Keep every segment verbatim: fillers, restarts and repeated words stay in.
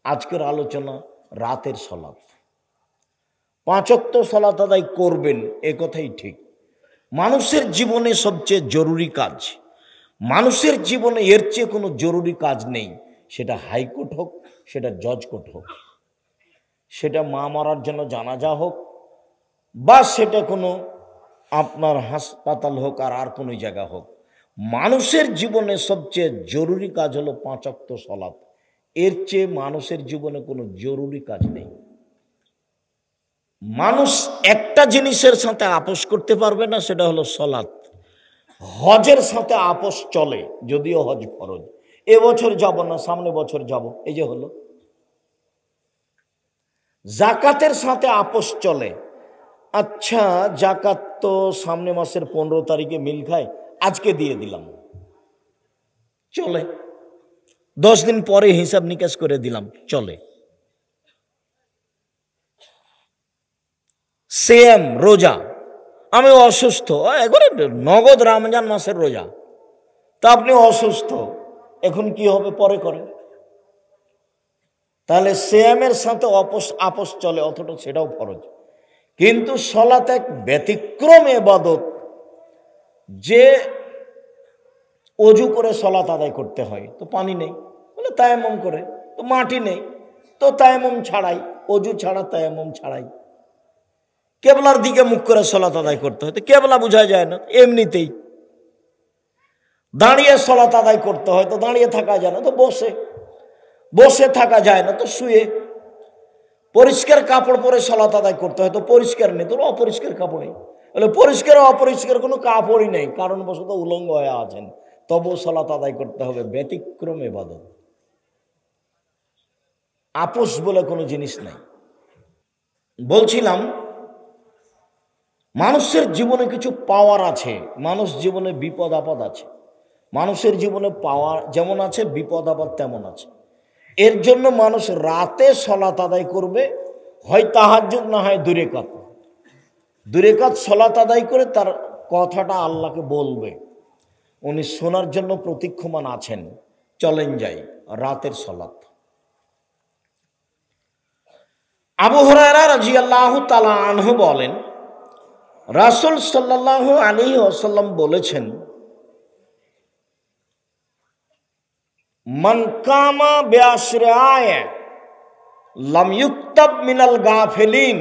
আজকের আলোচনা রাতের সালাত। পাঁচ ওয়াক্ত সালাত আদায় করবেন, এ কথাই ঠিক। মানুষের জীবনে সবচেয়ে জরুরি কাজ, মানুষের জীবনে এর চেয়ে কোনো জরুরি কাজ নেই। সেটা হাইকোর্ট হোক, সেটা জজ কোর্ট হোক, সেটা মা মারার জন্য জানাজা হোক, বা সেটা কোনো আপনার হাসপাতাল হোক, আর আর কোনো জায়গা হোক, মানুষের জীবনে সবচেয়ে জরুরি কাজ হলো পাঁচ ওয়াক্ত সালাত। এর চেয়ে মানুষের জীবনে কোনো জরুরি কাজ নেই। মানুষ একটা জিনিসের সাথে আপোষ করতে পারবে না, সেটা হলো সালাত। হজের সাথে আপোষ চলে, যদিও হজ ফরজ। এবছর যাব না, সামনে বছর যাব, এই যে হলো। জাকাতের সাথে আপোষ চলে, আচ্ছা জাকাত তো সামনে মাসের পনেরো তারিখে মিল খায়, আজকে দিয়ে দিলাম, চলে। দশ দিন পরে হিসাব নিকাশ করে দিলাম, চলে। সেম রোজা, আমি অসুস্থ, একবারে নগদ রমজান মাসের রোজা, তা আপনি অসুস্থ, এখন কি হবে পরে করেন। তাহলে সেমের সাথে আপোষ আপোষ চলে, অথচ সেটাও ফরজ। কিন্তু সালাত এক ব্যতিক্রম ইবাদত, যে অজু করে সালাত আদায় করতে হয়, তো পানি নেই বলে তায়াম্মুম করে, তো মাটি নেই তো তায়াম্মুম ছাড়াই, অজু ছাড়া তায়াম্মুম ছাড়াই। কেবলার দিকে মুখ করে সালাত আদায় করতে হয়, তো কেবলা বোঝা যায় না এমনিতেই। দাঁড়িয়ে সালাত আদায় করতে হয়, তো দাঁড়িয়ে থাকা যায় না, তো বসে। বসে থাকা যায় না, তো শুয়ে। পরিষ্কার কাপড় পরে সালাত আদায় করতে হয়, তো পরিষ্কার নেই, তো অপরিষ্কার কাপড়ে। বলে পরিষ্কার অপরিষ্কার কোনো কাপড়ই নেই, কারণবশত উলঙ্গ হয়ে আছেন, তবু সালাত আদায় করতে হবে। ব্যতিক্রম ইবাদত, আপোষ বলে কোনো জিনিস নাই। বলছিলাম মানুষের জীবনে কিছু পাওয়ার আছে, মানুষ জীবনে বিপদ আপদ আছে। মানুষের জীবনে পাওয়ার যেমন আছে, বিপদ আপদ তেমন আছে। এর জন্য মানুষ রাতে সালাত আদায় করবে, হয় তাহাজ্জুদ, না হয় দুই রাকাত। দুই রাকাত সালাত আদায় করে তার কথাটা আল্লাহকে বলবে, উনি শোনার জন্য প্রতীক্ষমান আছেন। চলেন যাই রাতের সালাত। আবু হুরায়রা রাদিয়াল্লাহু তাআলা আনহু বলেন, রাসূল সাল্লাল্লাহু আলাইহি ওয়াসাল্লাম বলেছেন, মান কামা বিআশরি আয়া লাম ইউকতাব মিনাল গাফিলিন।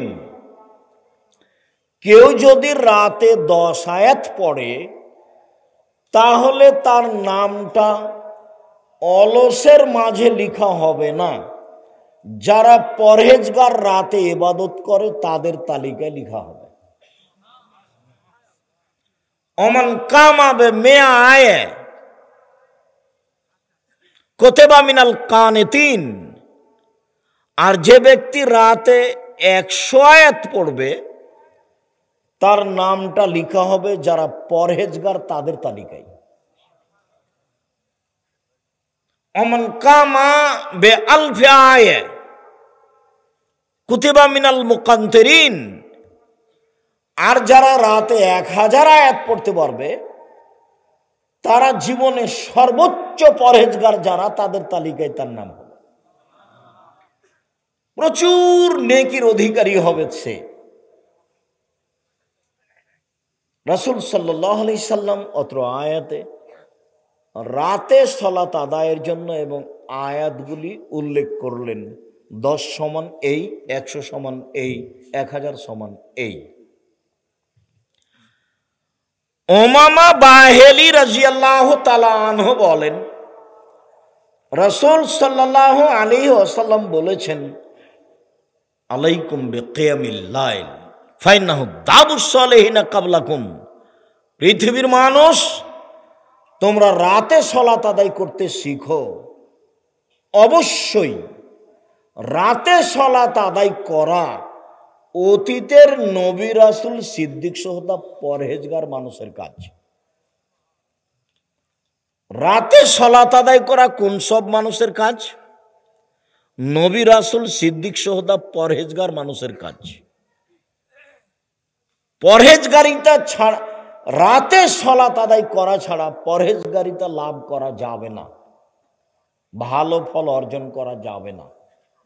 কেউ যদি রাতে দশ আয়াত পড়ে, তাহলে তার নামটা অলসের মাঝে লেখা হবে না। যারা পরহেজগার রাতে ইবাদত করে তাদের তালিকায় লেখা হবে। ওমান কামা বিমিয়া আয়া কুতিবা মিনাল কানিতিন। আর যে ব্যক্তি রাতে একশো আয়াত পড়বে, তার নামটা লেখা হবে যারা পরহেজগার তাদের তালিকায়। ওমান কামা বিআলফি আয়া কুতিবা মিনাল মুকান্তিরিন। আর যারা রাতে এক হাজার আয়াত পড়তে পারবে, তারা জীবনে সর্বোচ্চ পরহেজগার যারা, তাদের তালিকায় তার নাম হবে। প্রচুর নেকির অধিকারী হবে সে। রাসূল সাল্লাল্লাহু আলাইহি সাল্লাম অত্র আয়াতে রাতে সালাত আদায়ের জন্য এবং আয়াতগুলি উল্লেখ করলেন। দশ সমান এই, একশো সমান এই, এক হাজার সমান এই। উমামা বাহিলি রাদিয়াল্লাহু তাআলা আনহু বলেন, রাসূল সাল্লাল্লাহু আলাইহি ওয়াসাল্লাম বলেছেন, আলাইকুম বিকিয়ামিল লাইল ফাইন্নাহু দাবুস সালিহিনা ক্বাবলাকুম। পৃথিবীর মানুষ, তোমরা রাতে সালাত আদায় করতে শিখো। অবশ্যই রাতে সালাত আদায় করা অতীতের নবী রাসূল সিদ্দিক সহদা পরহেজগার মানুষের কাজ। রাতে সালাত আদায় করা কোন সব মানুষের কাজ? নবী রাসূল সিদ্দিক সহদা পরহেজগার মানুষের কাজ। পরহেজগারিতা ছাড়া, রাতে সালাত আদায় করা ছাড়া পরহেজগারিতা লাভ করা যাবে না, ভালো ফল অর্জন করা যাবে না।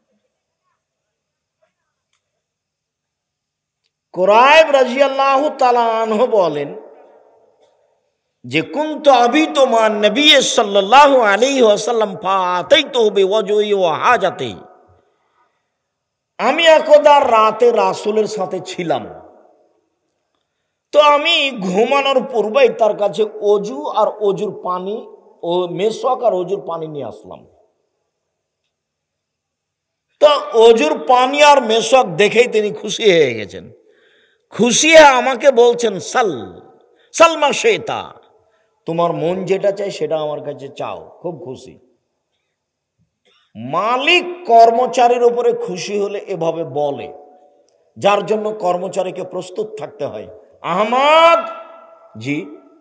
কুরাইব রাদিয়াল্লাহু তাআলা আনহু বলেন যে কুনতু আবিতু মা নবী সাল্লাল্লাহু আলাইহি ওয়াসাল্লাম ফাতাইতুহু বিওয়াজহি ওয়া হাজাতি, আমি একদা রাতে রাসূলের সাথে ছিলাম, তো আমি ঘুমানোর পূর্বেই তার কাছে অজু আর অজুর পানি ও মেসওয়াক আর অজুর পানি নিয়ে আসলাম। তো অজুর পানি আর মেসওয়াক দেখেই তিনি খুশি হয়ে গেছেন। খুশি হয়ে আমাকে বলছেন সাল সালমা শেতা, তোমার মন যেটা চাই সেটা আমার কাছে চাও। খুব খুশি। মালিক কর্মচারীর উপরে খুশি হলে এভাবে বলে, যার জন্য কর্মচারীকে প্রস্তুত থাকতে হয়। আহমদ জি,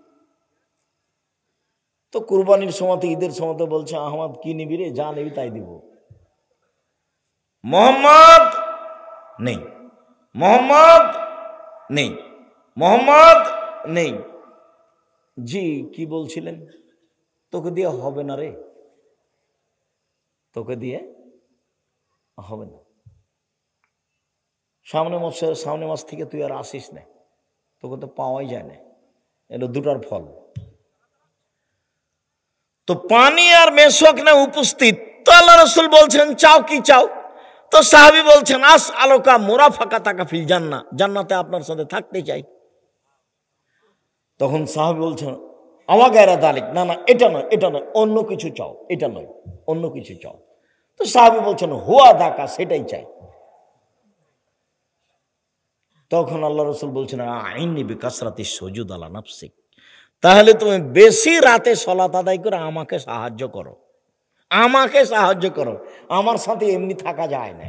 তো কুরবানির সময় ঈদের সময় বলছে আহমদ কি নিবি রে, যা নিবি তাই দিব। মোহাম্মদ নেই, মোহাম্মদ নেই, মোহাম্মদ নেই। জি কি বলছিলেন? তোকে দিয়ে হবে না রে, তোকে দিয়ে হবে না। সামনে মাস সামনে মাস থেকে তুই আর আসিস না, তোকে তো পাওয়াই যায় না। এটা দুটার ফল। তো পানি আর মেসওয়াক না উপস্থিত, তো আল্লাহ রাসূল বলছেন চাও কি চাও? তো সাহাবী বলছেন আস আলোকা মুরাফাকা তাকা ফিল জান্নাহ, জান্নাতে আপনার সাথে থাকতে চাই। তখন সাহাবী বলছেন আমা গায়রা দালিক, না না এটা নয়, এটা নয়, অন্য কিছু চাও, এটা নয়, অন্য কিছু চাও। তো সাহাবী বলছেন হুয়া দাকা, সেটাই চাই। তখন আল্লাহ রাসূল বলছেন আইনি বিকাসরাতি সুজুদ আলা নাফসিক, তাহলে তুমি বেশি রাতে সালাত আদায় করে আমাকে সাহায্য করো, আমাকে সাহায্য করো। আমার সাথে এমনি থাকা যায় না,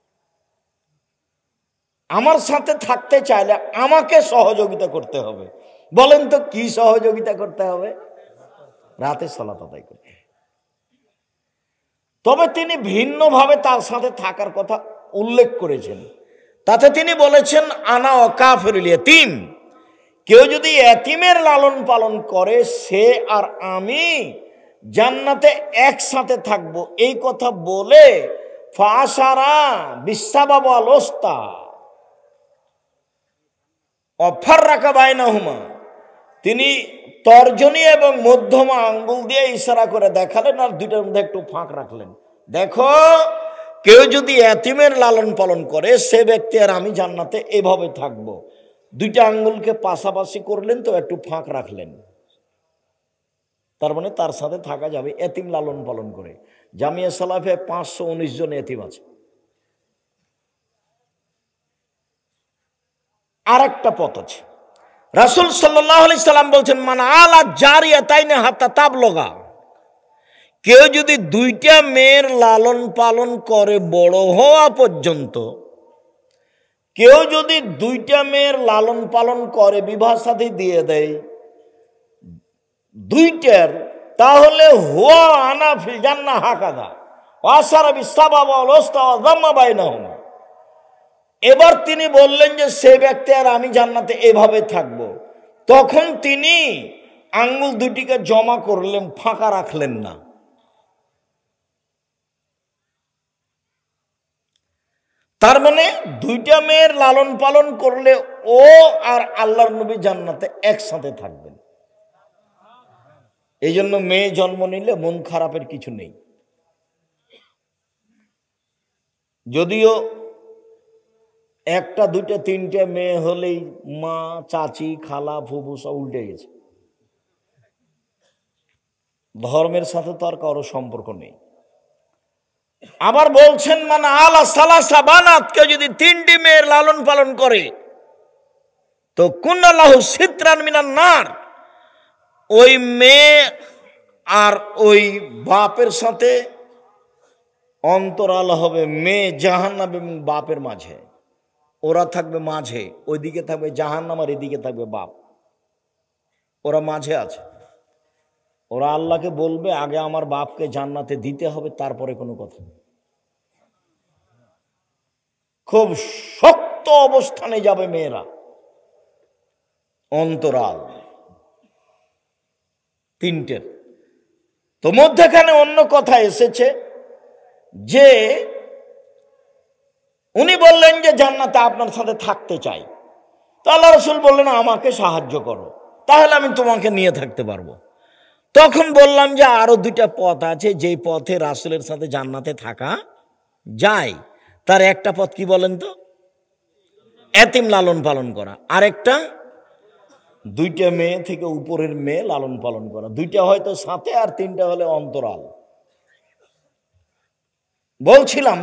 আমার সাথে থাকতে চাইলে আমাকে সহযোগিতা করতে হবে। বলেন তো কি সহযোগিতা করতে হবে? রাতে সালাত আদায় করতে। তবে তিনি ভিন্নভাবে তার সাথে থাকার কথা উল্লেখ করেছেন। তাতে তিনি বলেছেন আনা ওয়াকাফিরুল ইয়াতীম, কেউ যদি এতিমের লালন পালন করে সে আর আমি জান্নাতে একসাথে থাকব, এই কথা বলে ফাশারা বিসাবাব ওয়াল উস্তা অফাররাকা বাইনাহুমা, তিনি তর্জনী এবং মধ্যমা আঙ্গুল দিয়ে ইশারা করে দেখালেন আর দুইটার মধ্যে একটু ফাঁক রাখলেন। দেখো কেউ যদি এতিমের লালন পালন করে সে ব্যক্তি আর আমি জান্নাতে এভাবে থাকবো। দুইটা আঙ্গুলকে পাশাপাশি করলেন তো একটু ফাঁক রাখলেন, তার মানে তার সাথে থাকা যাবে এতিম লালন পালন করে। জামিয়া সালাফে পাঁচশো উনিশ জন এতিম আছে। আর একটা পথ আছে, রাসূল সাল্লাল্লাহু আলাইহি সাল্লাম বলছেন মান আলা জারিয়াতাইনি হাত্তা তাবলগা, কেউ যদি দুইটা মেয়ের লালন পালন করে বড় হওয়া পর্যন্ত, কেউ যদি দুইটা মেয়ের লালন পালন করে বিবাহ সাথী দিয়ে দেয় দুইটার, তাহলে হুয়া আনা ফিল জান্নাহ হাকাদা ওয়াসারা বিসাবাব ওয়াল উস্তা ওয়া যাম্মা বাইনাহুমা। এবার তিনি বললেন যে সে ব্যক্তি আর আমি জান্নাতে এভাবে থাকব। তখন তিনি আঙ্গুল দুটিকে জমা করলেন, ফাঁকা রাখলেন না। তার মানে দুইটা মেয়ের লালন পালন করলে ও আর আল্লাহর নবী জান্নাতে একসাথে থাকবেন। এই জন্য মেয়ে জন্ম নিলে মন খারাপের কিছু নেই। যদিও একটা দুইটা তিনটে মেয়ে হলেই মা চাচি খালা ফুফু সব উল্টে গেছে। ধর্মের সাথে তো আর কারো সম্পর্ক নেই। আবার বলছেন মানে আলা সালাসা বানাত, কেউ যদি তিনটি মেয়ের লালন পালন করে তো কুন্নাল্লাহু সিতরান মিনান নার, ওই মেয়ে আর ওই বাপের সাথে অন্তরাল হবে। মেয়ে জাহান্নাম এবং বাপের মাঝে, ওরা থাকবে মাঝে, ওইদিকে থাকবে জাহান্নাম আর এদিকে থাকবে বাপ, ওরা মাঝে আছে। ওরা আল্লাহকে বলবে আগে আমার বাপকে জান্নাতে দিতে হবে, তারপরে কোনো কথা। খুব শক্ত অবস্থানে যাবে মেয়েরা, অন্তরাল তিনটের। তো মধ্যখানে অন্য কথা এসেছে যে উনি বললেন যে জান্নাতে আপনার সাথে থাকতে চাই, তো আল্লাহ রসুল বললেন আমাকে সাহায্য করো, তাহলে আমি তোমাকে নিয়ে থাকতে পারবো। তখন বললাম যে আরো দুইটা পথ আছে, যেই পথে রাসূলের সাথে জান্নাতে থাকা যায়। তার একটা পথ কি বলেন তো? এতিম লালন পালন করা। আরেকটা দুইটা মেয়ে থেকে উপরের মেয়ে লালন পালন করা। দুইটা হয়তো সাথে, আর তিনটা হলে অন্তরাল। বলছিলাম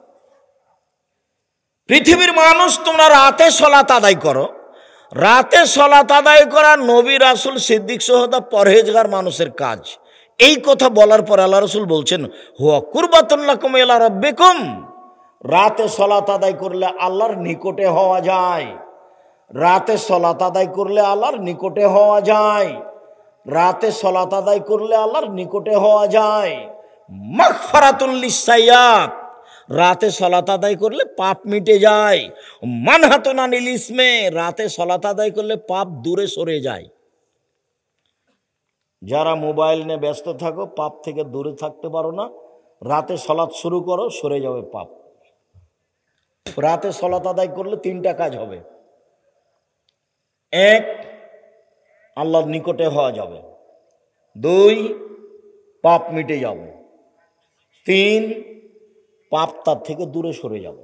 পৃথিবীর মানুষ, তোমরা রাতে সালাত আদায় করো। রাতে সালাত আদায় করা নবী রাসূল সিদ্দিক সহদা পরহেজগার মানুষের কাজ। এই কথা বলার পর আল্লাহ রাসূল বলছেন হুয়া কুরবাতুন লাকুম ইলা রাব্বিকুম, রাতে সালাত আদায় করলে আল্লাহর নিকটে হওয়া যায়। রাতে সালাত আদায় করলে আল্লাহর নিকটে হওয়া যায়। রাতে সালাত আদায় করলে আল্লাহর নিকটে হওয়া যায়। মাগফিরাতুল লিসাইয়াত, রাতে সালাত আদায় করলে পাপ মিটে যায়। মানহাতুন আনিল ইসমে, রাতে সালাত আদায় করলে পাপ দূরে সরে যায়। যারা মোবাইল নিয়ে ব্যস্ত থাকো, পাপ থেকে দূরে থাকতে পারো না, রাতে সালাত শুরু করো, সরে যাবে পাপ। রাতে সালাত আদায় করলে তিনটা কাজ হবে। এক, আল্লাহর নিকটে হওয়া যাবে। দুই, পাপ মিটে যাবে। তিন, পাপ তার থেকে দূরে সরে যাবে।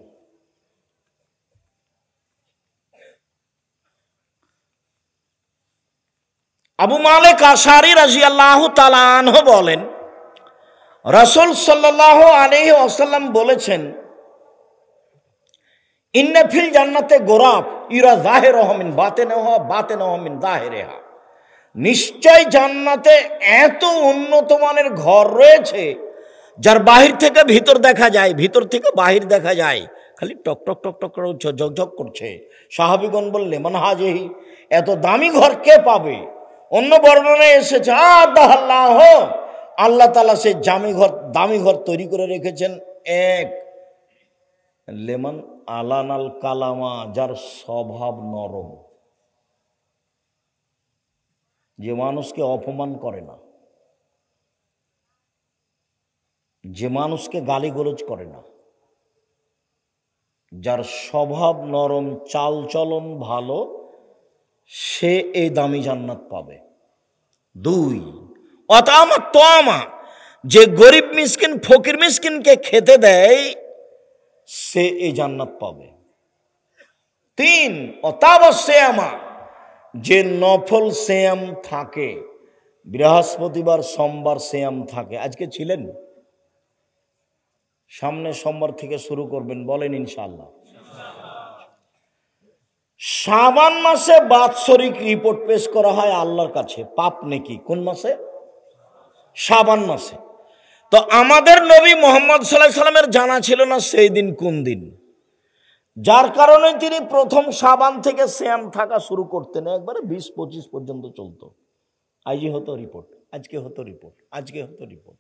আবু মালিক আশআরী রাদিয়াল্লাহু তাআলা আনহু বলেন, রাসূল সাল্লাল্লাহু আলাইহি ওয়াসাল্লাম বলেছেন, ইন্না ফিল জান্নাতে গোরাব ইরা যাহিরুহা মিন বাতিনিহা বাতিনুহা মিন যাহিরিহা, নিশ্চয় জান্নাতে এত উন্নত মানের ঘর রয়েছে যার বাহির থেকে ভিতর দেখা যায়, ভিতর থেকে বাহির দেখা যায়, খালি টক টক টক টক করে ঝকঝক করছে। সাহাবীগণ বললে মান হাজিহি, এত দামি ঘর কে পাবে? অন্য বর্ণনায় এসেছে আল্লাহ আল্লাহ তাআলা সেই দামি ঘর দামি ঘর তৈরি করে রেখেছেন। এক, লেমান আলানাল কালামা, যার স্বভাব নরম, যে মানুষকে অপমান করে না, যে মানুষকে গালিগোলজ করে না, যার স্বভাব নরম, চাল চলন ভালো, সে এই দামি জান্নাত পাবে। দুই, অতামা তোয়ামা, যে গরিব মিসকিন ফকির মিসকিনকে খেতে দেয়, সে এই জান্নাত পাবে। তিন, অতাবা সিয়ামা, যে নফল সিয়াম থাকে, বৃহস্পতিবার সোমবার সিয়াম থাকে। আজকে ছিলেন? সামনে সোমবার থেকে শুরু করবেন, বলেন ইনশাআল্লাহ। শাবান মাসে বাৎসরিক রিপোর্ট পেশ করা হয় আল্লাহর কাছে, পাপ নেকি। কোন মাসে? শাবান মাসে। তো আমাদের নবী মুহাম্মদ সাল্লাল্লাহু আলাইহি সাল্লামের জানা ছিল না সেই দিন কোন দিন, যার কারণে তিনি প্রথম শাবান থেকে সিয়াম থাকা শুরু করতেন। একবারে বিশ পঁচিশ পর্যন্ত চলতো। আজই হতো রিপোর্ট, আজকে হতো রিপোর্ট, আজকে হতো রিপোর্ট।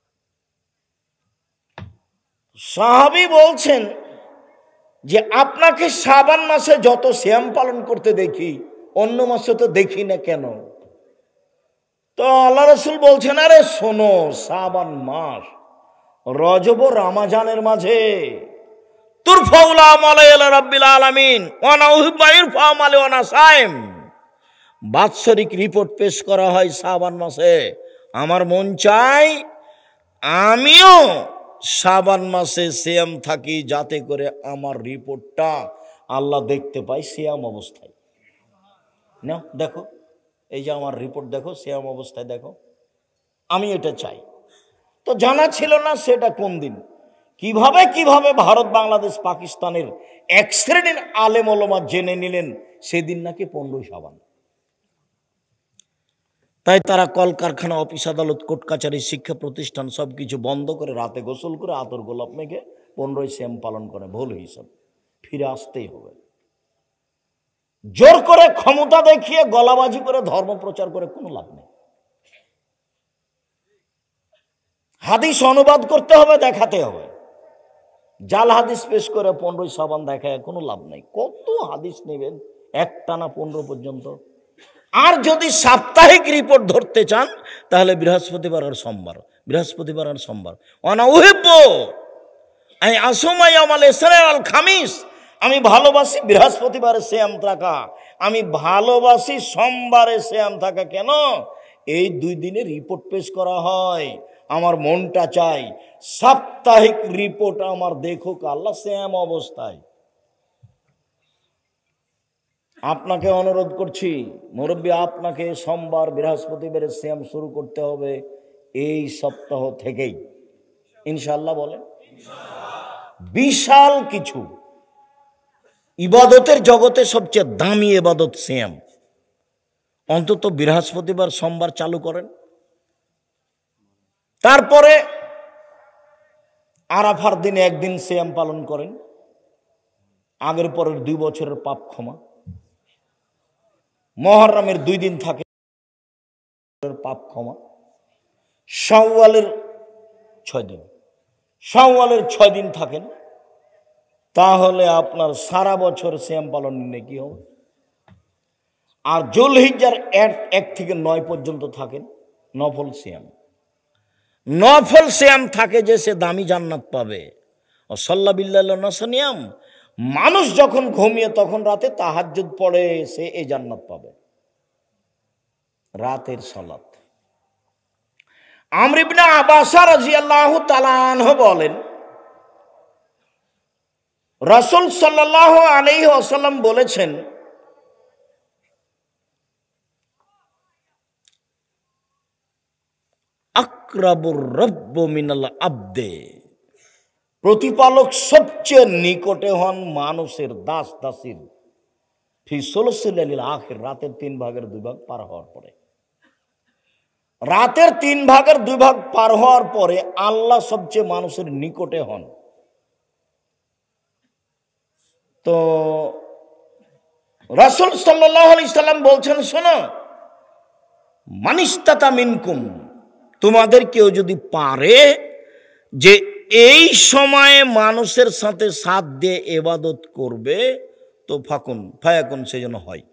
সাহাবী বলছেন যে আপনাকে শাবান মাসে যত সিয়াম পালন করতে দেখি, অন্য মাসে তো দেখি না কেন? তো আল্লাহ রাসূল বলছেন, আরে শোনো, শাবান মাস রজব ও রমজানের মাঝে তুরফাউল আমালু ইলা রাব্বিল আলামিন ওয়া নাউহিব্বু ইরফা আমালু ওয়া নাসাইম, বাৎসরিক রিপোর্ট পেশ করা হয় শাবান মাসে। আমার মন চাই আমিও শাবান মাসে সিয়াম থাকি, যাতে করে আমার রিপোর্টটা আল্লাহ দেখতে পাই সিয়াম অবস্থায়। না দেখো, এই যে আমার রিপোর্ট দেখো, সিয়াম অবস্থায় দেখো, আমি এটা চাই। তো জানা ছিল না সেটা কোন দিন। কিভাবে কিভাবে ভারত বাংলাদেশ পাকিস্তানের এক শ্রেণীর আলেম ওলামা জেনে নিলেন সেদিন নাকি পনেরোই শাবান। তাই তারা কলকারখানা, অফিস আদালত, কোর্ট কাছারি, শিক্ষা প্রতিষ্ঠান সবকিছু বন্ধ করে রাতে গোসল করে আতর গোলাপ মেঘে পনেরোই সিয়াম পালন করে। ভুল হিসাব, ফিরে আসতেই হবে। জোর করে ক্ষমতা দেখিয়ে গলাবাজি করে ধর্ম প্রচার করে কোনো লাভ নেই। হাদিস অনুবাদ করতে হবে, দেখাতে হবে। জাল হাদিস পেশ করে পনেরোই শাবান দেখায় কোনো লাভ নেই। কত হাদিস নেবেন একটানা পনেরো পর্যন্ত? আর যদি সাপ্তাহিক রিপোর্ট ধরতে চান তাহলে বৃহস্পতিবার আর সোমবার, বৃহস্পতিবার আর সোমবার। অনা উহিব্বু আই আসুমা ইয়াউমাল ইসরা আল খামিস, আমি ভালোবাসি বৃহস্পতিবারে শ্যাম থাকা, আমি ভালোবাসি সোমবারে শ্যাম থাকা। কেন? এই দুই দিনে রিপোর্ট পেশ করা হয়, আমার মনটা চাই সাপ্তাহিক রিপোর্ট আমার দেখুক আল্লাহ শ্যাম অবস্থায়। আপনাকে অনুরোধ করছি মুরব্বী, আপনাকে সোমবার বৃহস্পতিবারে শ্যাম শুরু করতে হবে এই সপ্তাহ থেকেই, ইনশাআল্লাহ বলেন। বিশাল কিছু ইবাদতের জগতে সবচেয়ে দামি ইবাদত শ্যাম। অন্তত বৃহস্পতিবার সোমবার চালু করেন, তারপরে আরাফার দিনে একদিন শ্যাম পালন করেন, আগের পরের দুই বছরের পাপ ক্ষমা। মুহররমের দুই দিন থাকে পাপ ক্ষমা। শাওয়ালের ছয় দিন, শাওয়ালের ছয় দিন থাকেন, তাহলে আপনার সারা বছর শ্যাম পালন নিয়ে কি হবে। আর জুলহিজ্জার এক এক থেকে নয় পর্যন্ত থাকেন নফল শ্যাম। নফল শ্যাম থাকে যে সে দামি জান্নাত পাবে। ও সাল্লা বিল্লাহ নাসনিয়াম, মানুষ যখন ঘুমিয়ে তখন রাতে তাহাজ্জুদ পড়ে, সে এই জান্নাত পাবে। রাতের সালাত। আমর ইবনে আব্বাস রাদিয়াল্লাহু তাআলা আনহু বলেন, রাসূল সাল্লাল্লাহু আলাইহি ওয়াসাল্লাম বলেছেন, আকরাবুর রব্ব মিনাল আবদে, প্রতিপালক সবচেয়ে নিকটে হন মানুষের দাস দাসীর, ফি সুলুসিল লাইলিল আখির, রাতের তিন ভাগের দুই ভাগ পার হওয়ার পরে। রাতের তিন ভাগের দুই ভাগ পার হওয়ার পরে আল্লাহ সবচেয়ে মানুষের নিকটে হন। তো রাসূল সাল্লাল্লাহু আলাইহি সাল্লাম বলছেন, শোনো, মানিস্তাতা মিনকুম, তোমাদের কেউ যদি পারে যে এই সময়ে মানুষের সাথে সাথ দিয়ে ইবাদত করবে, তো ফাকুন ফায়াকুন, সেজন্য হয়।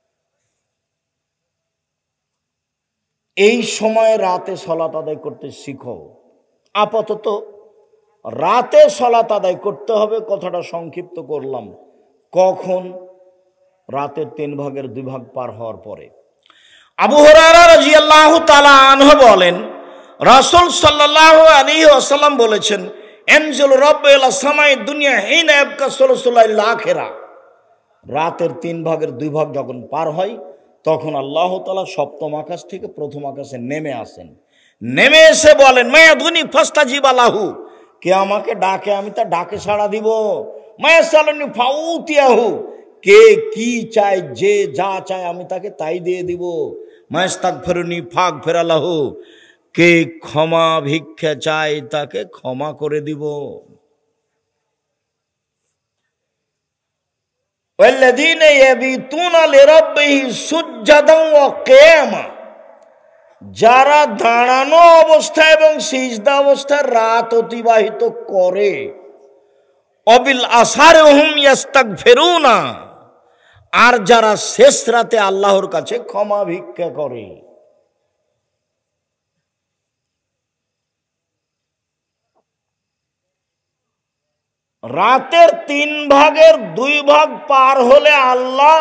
এই সময়ে রাতে সালাত আদায় করতে শিখো। আপাতত রাতে সালাত আদায় করতে হবে, কথাটা সংক্ষিপ্ত করলাম। কখন? রাতের তিন ভাগের দুই ভাগ পার হওয়ার পরে। আবু হুরায়রা রাদিয়াল্লাহু তাআলা আনহু বলেন, রাসূল সাল্লাল্লাহু আলাইহি ওয়াসাল্লাম বলেছেন, এনজুল রাব্বু ইলা সামাই দুনিয়া হিনা ইয়াবকা সুলুসুল লাইলিল আখিরা, রাতের তিন ভাগের দুই ভাগ যখন পার হয় তখন আল্লাহ তাআলা সপ্তম আকাশ থেকে প্রথম আকাশে নেমে আসেন। নেমে এসে বলেন, মায়াদুনি ফাস্তাজিবা লাহু, কে আমাকে ডাকে আমি তা ডাকে সাড়া দিব। মায়াসালুনি ফাউতিয়াহু, কে কি চায়, যে যা চায় আমি তাকে তাই দিয়ে দিব। মায়াস্তাগফিরুনি ফাগফিরা লাহু, কে ক্ষমা ভিক্ষা চায় তাকে ক্ষমা করে দিব। ওয়াল্লাযীনা ইয়াবিতুনা লিরাব্বিহিম সুজদান ওয়া কিয়ামা, যারা দাঁড়ানো অবস্থায় এবং সিজদা অবস্থায় রাত অতিবাহিত করে। অবিল আসহারি হুম ইস্তাগফিরুনা, আর যারা শেষ রাতে আল্লাহর কাছে ক্ষমা ভিক্ষা করে। রাতের তিন ভাগের দুই ভাগ পার হলে আল্লাহ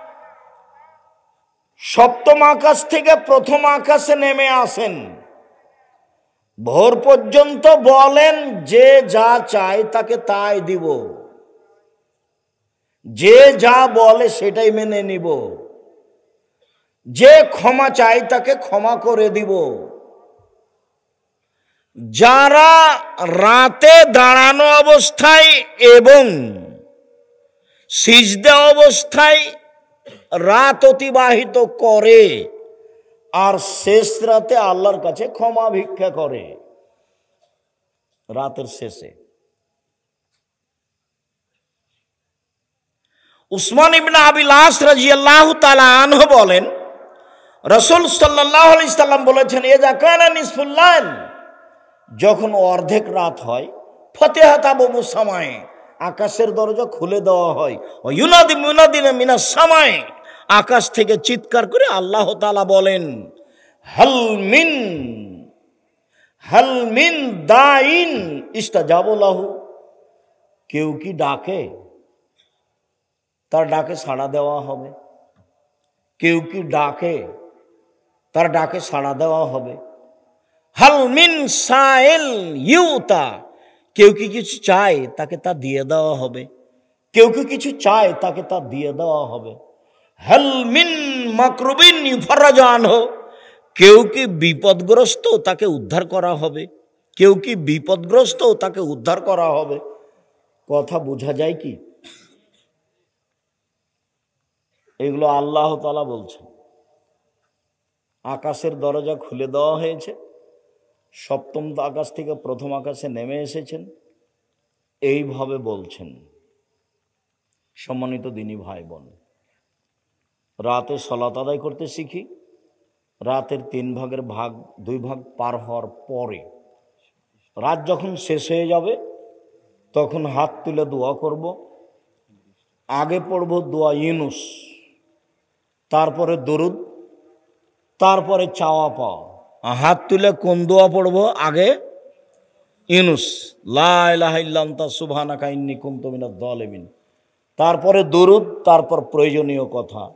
সপ্তম আকাশ থেকে প্রথম আকাশে নেমে আসেন। ভোর পর্যন্ত বলেন, যে যা চায় তাকে তাই দিব, যে যা বলে সেটাই মেনে নিব, যে ক্ষমা চায় তাকে ক্ষমা করে দিব। যারা রাতে দাঁড়ানো অবস্থায় এবং সিজদা অবস্থায় রাত অতিবাহিত করে আর শেষ রাতে আল্লাহর কাছে ক্ষমা ভিক্ষা করে, রাতের শেষে। উসমান ইবনে আবিল আস রাদিয়াল্লাহু তাআলা আনহু বলেন, রাসূল সাল্লাল্লাহু আলাইহি সাল্লাম বলেছেন, ইযা কানা নিসফুল লাইল, যখন অর্ধেক রাত হয়, ফাতিহাত আবওয়াবুস সামায়ে, আকাশের দরজা খুলে দেওয়া হয়। ও ইউনাদি মুনাদিন মিনাস সামায়ে, আকাশ থেকে চিৎকার করে আল্লাহ তাআলা বলেন, হাল মিন হাল মিন দাইন ইস্তাজাবু লাহু, কেউ কি ডাকে? তার ডাকে সাড়া দেওয়া হবে। কেউ কি ডাকে, তার ডাকে সাড়া দেওয়া হবে। হাল মিন সাইল ইউতা, কেউ কি কিছু চায় তাকে তা দিয়ে দেওয়া হবে। কেউ কি কিছু চায় তাকে তা দিয়ে দেওয়া হবে। হাল মিন মাকরুবিন ইফরাজা আনহু, কেউ কি বিপদগ্রস্ত তাকে উদ্ধার করা হবে। কেউ কি বিপদগ্রস্ত তাকে উদ্ধার করা হবে। কথা বোঝা যায় কি? এগুলো আল্লাহ তাআলা বলছেন। আকাশের দরজা খুলে দেওয়া হয়েছে, সপ্তম আকাশ থেকে প্রথম আকাশে নেমে এসেছেন, এইভাবে বলছেন। সম্মানিত দিনী ভাই বোন, রাতে সালাত আদায় করতে শিখি। রাতের তিন ভাগের ভাগ দুই ভাগ পার হওয়ার পরে, রাত যখন শেষ হয়ে যাবে তখন হাত তুলে দোয়া করব। আগে পড়ব দোয়া ইউনুস, তারপরে দরুদ, তারপরে চাওয়া পাওয়া। হাত তুলে কোন দোয়া পড়ব? আগে ইউনুস, লা ইলাহা ইল্লা আনতা সুবহানাকা ইন্নী কুনতু মিনাজ জালিমিন, তারপরে দরুদ, তারপর প্রয়োজনীয় কথা